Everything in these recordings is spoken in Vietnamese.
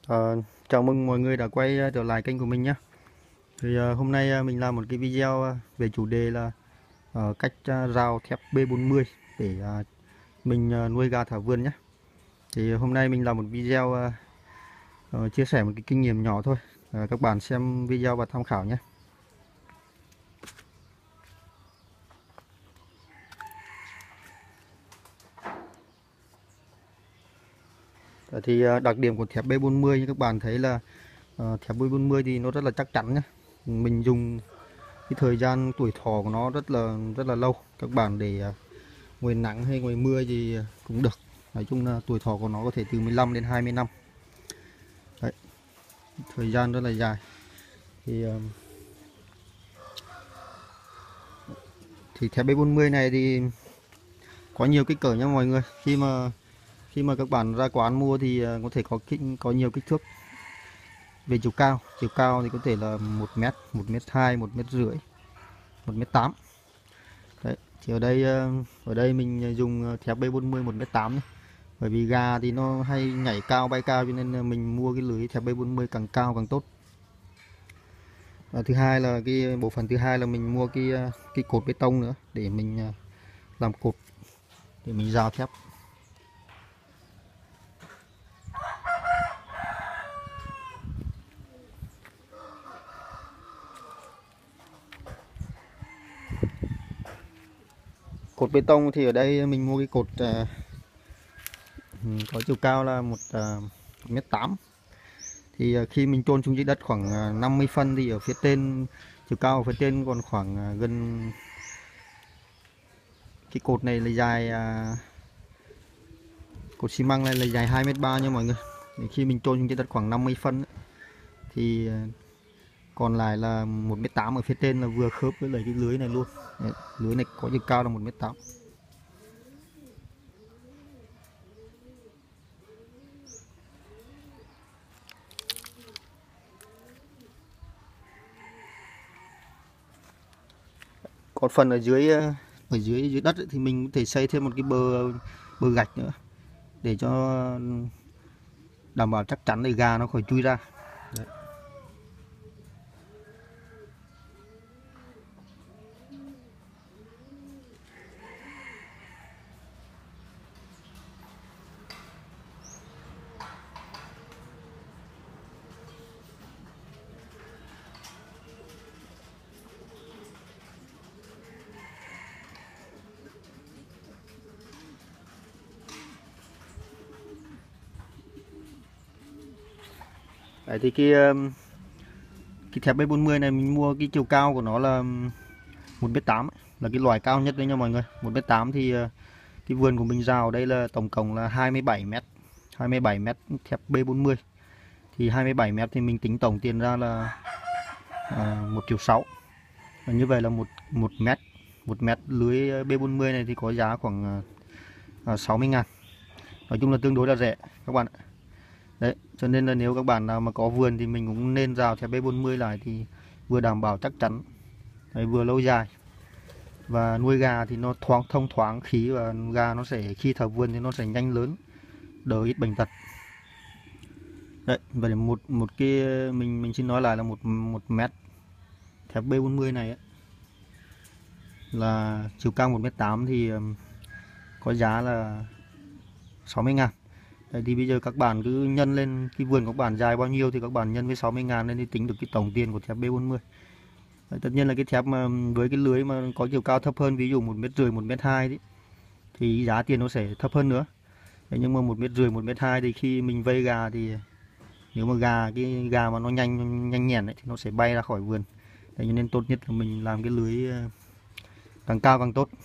Chào mừng mọi người đã quay trở lại kênh của mình nhé. Hôm nay mình làm một cái video về chủ đề là cách rào thép B40 để mình nuôi gà thả vườn nhé. Thì hôm nay mình làm một video chia sẻ một cái kinh nghiệm nhỏ thôi. Các bạn xem video và tham khảo nhé. Đặc điểm của thép B40 như các bạn thấy là thép B40 thì nó rất là chắc chắn nhé. Mình dùng cái thời gian tuổi thọ của nó rất là lâu. Các bạn để ngoài nắng hay ngoài mưa gì cũng được. Nói chung là tuổi thọ của nó có thể từ 15 đến 20 năm. Đấy, thời gian rất là dài. Thì thép B40 này thì có nhiều kích cỡ nha mọi người. Khi mà các bạn ra quán mua thì có thể có nhiều kích thước về chiều cao. Chiều cao thì có thể là 1 mét, 1 mét 2, 1 mét rưỡi, 1 mét 8. Đấy, thì ở đây mình dùng thép B40 1 mét 8 nhé. Bởi vì gà thì nó hay nhảy cao bay cao cho nên mình mua cái lưới thép B40 càng cao càng tốt. Thứ hai là cái bộ phận thứ hai là mình mua cái cột bê tông nữa để mình làm cột để mình rào thép. Cột bê tông thì ở đây mình mua cái cột có chiều cao là 1m8. Thì khi mình chôn xuống dưới đất khoảng 50 phân thì ở phía trên, chiều cao ở phía trên còn khoảng gần, cái cột này là dài, cột xi măng này là dài 2m3 nha mọi người. Thì khi mình chôn xuống dưới đất khoảng 50 phân thì còn lại là 1m8 ở phía trên là vừa khớp với lại cái lưới này luôn. Đấy, lưới này có chiều cao là 1m8. Còn phần ở dưới đất thì mình có thể xây thêm một cái bờ gạch nữa để cho đảm bảo chắc chắn để gà nó khỏi chui ra. Đấy. Đấy thì cái thép B40 này mình mua cái chiều cao của nó là 1m8, là cái loại cao nhất đấy nha mọi người. 1m8 thì cái vườn của mình rào đây là tổng cộng là 27m. 27m thép B40. Thì 27m thì mình tính tổng tiền ra là 1,6 triệu. Và như vậy là một mét lưới B40 này thì có giá khoảng 60.000. Nói chung là tương đối là rẻ các bạn ạ. Đấy, cho nên là nếu các bạn nào mà có vườn thì mình cũng nên rào thép B40 lại thì vừa đảm bảo chắc chắn, đấy, vừa lâu dài. Và nuôi gà thì nó thông thoáng khí, và gà nó sẽ khi thả vườn thì nó sẽ nhanh lớn, đỡ ít bệnh tật. Đấy, và một cái mình xin nói lại là một mét thép B40 này ấy, là chiều cao 1m8 thì có giá là 60.000. Đấy, thì bây giờ các bạn cứ nhân lên cái vườn của các bạn dài bao nhiêu thì các bạn nhân với 60.000 lên thì tính được cái tổng tiền của thép B40. Đấy, tất nhiên là cái thép mà với cái lưới mà có chiều cao thấp hơn, ví dụ 1m50, 1m2 đấy, thì giá tiền nó sẽ thấp hơn nữa. Đấy, nhưng mà 1m50, 1m2 thì khi mình vây gà thì nếu mà cái gà mà nó nhanh nhẹn ấy, thì nó sẽ bay ra khỏi vườn. Đấy, cho nên tốt nhất là mình làm cái lưới càng cao càng tốt.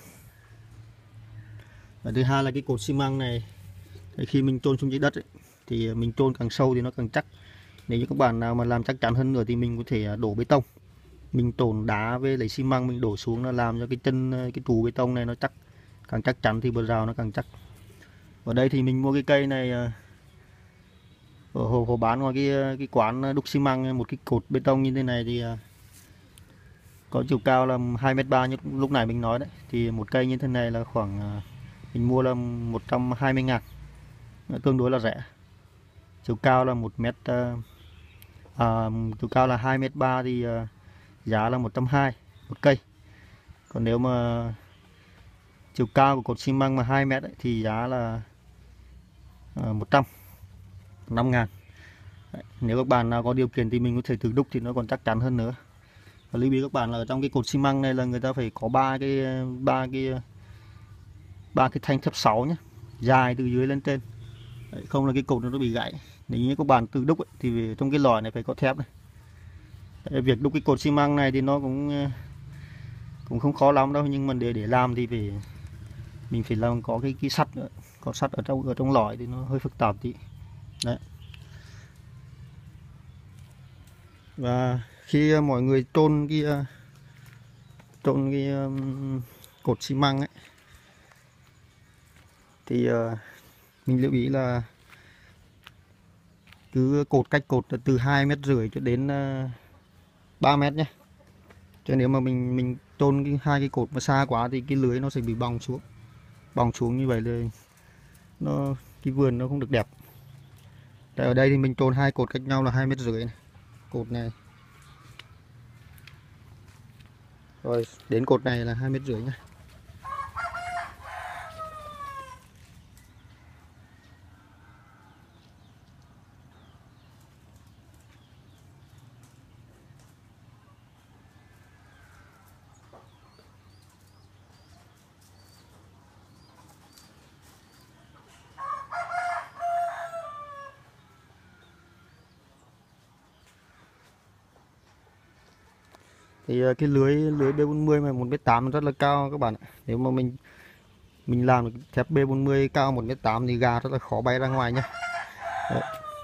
Và thứ hai là cái cột xi măng này, khi mình chôn xuống dưới đất ấy, thì mình chôn càng sâu thì nó càng chắc. Nếu như các bạn nào mà làm chắc chắn hơn nữa thì mình có thể đổ bê tông, mình trộn đá với lấy xi măng mình đổ xuống, nó làm cho cái trụ bê tông này nó chắc, càng chắc chắn thì bờ rào nó càng chắc. Ở đây thì mình mua cái cây này ở hồ bán ngoài cái quán đúc xi măng, một cái cột bê tông như thế này thì có chiều cao là 2m3 như lúc nãy mình nói đấy. Thì một cây như thế này là khoảng mình mua là 120.000, tương đối là rẻ. chiều cao là 2m3 thì giá là 120 một cây. Còn nếu mà chiều cao của cột xi măng mà 2 mét ấy, thì giá là 105 ngàn. Đấy, nếu các bạn nào có điều kiện thì mình có thể thử đúc thì nó còn chắc chắn hơn nữa. Và lưu ý các bạn là ở trong cái cột xi măng này là người ta phải có ba cái thanh thép 6 nhé, dài từ dưới lên trên. Đấy, không là cái cột nó bị gãy. Nếu như các bạn tự đúc ấy, thì trong cái lò này phải có thép này. Đấy, việc đúc cái cột xi măng này thì nó cũng không khó lắm đâu, nhưng mà để làm thì mình phải làm có cái sắt nữa. Có sắt ở trong lõi thì nó hơi phức tạp tí. Đấy. Và khi mọi người trôn cái cột xi măng ấy thì mình lưu ý là cứ cách cột từ 2,5 mét cho đến 3 mét nhé. Cho nếu mà mình trôn hai cái cột mà xa quá thì cái lưới nó sẽ bị bong xuống như vậy là cái vườn nó không được đẹp. Tại ở đây thì mình trôn hai cột cách nhau là 2,5 mét này. Cột này rồi đến cột này là 2,5 mét nhé. Thì cái lưới B40 mà 1,8 m rất là cao các bạn ạ. Nếu mà mình làm được thép B40 cao 1,8 m thì gà rất là khó bay ra ngoài nhé. Đấy.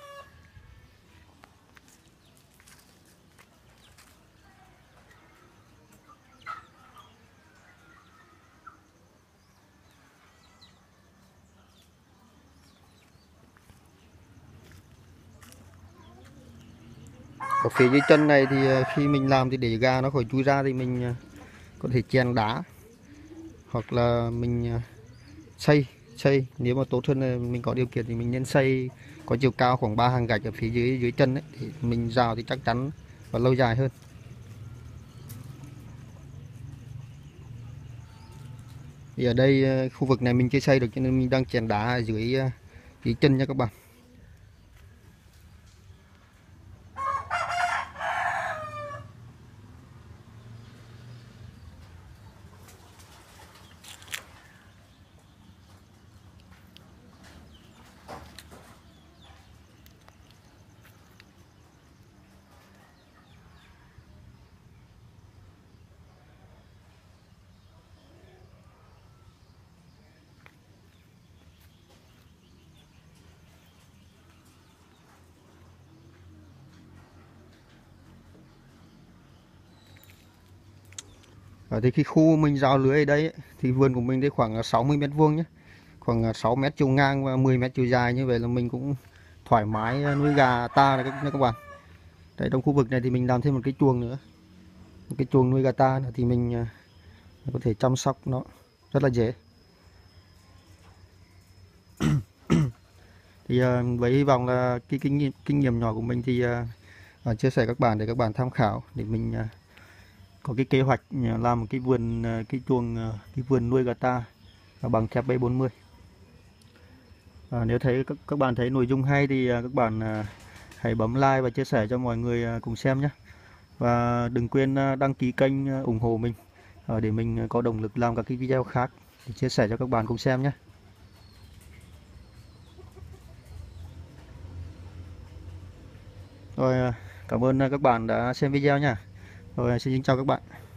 Ở phía dưới chân này thì khi mình làm thì để gà nó khỏi chui ra thì mình có thể chèn đá hoặc là mình xây nếu mà tốt hơn là mình có điều kiện thì mình nên xây có chiều cao khoảng 3 hàng gạch ở phía dưới chân ấy, thì mình rào thì chắc chắn và lâu dài hơn. Thì ở đây khu vực này mình chưa xây được cho nên mình đang chèn đá ở dưới chân nha các bạn. Thì cái khu mình rào lưới ở đây ấy, thì vườn của mình đây khoảng 60 mét vuông nhé, khoảng 6 mét chiều ngang và 10 mét chiều dài, như vậy là mình cũng thoải mái nuôi gà ta này các bạn. Đấy, trong khu vực này thì mình làm thêm một cái chuồng nữa, một cái chuồng nuôi gà ta nữa, thì mình có thể chăm sóc nó rất là dễ. Thì với hy vọng là cái kinh nghiệm nhỏ của mình thì chia sẻ các bạn để các bạn tham khảo, để mình có cái kế hoạch làm một cái vườn cái vườn nuôi gà ta bằng thép B40. Nếu thấy các bạn thấy nội dung hay thì các bạn hãy bấm like và chia sẻ cho mọi người cùng xem nhé. Và đừng quên đăng ký kênh ủng hộ mình để mình có động lực làm các cái video khác để chia sẻ cho các bạn cùng xem nhé. Rồi, cảm ơn các bạn đã xem video nha. Rồi, xin chào các bạn.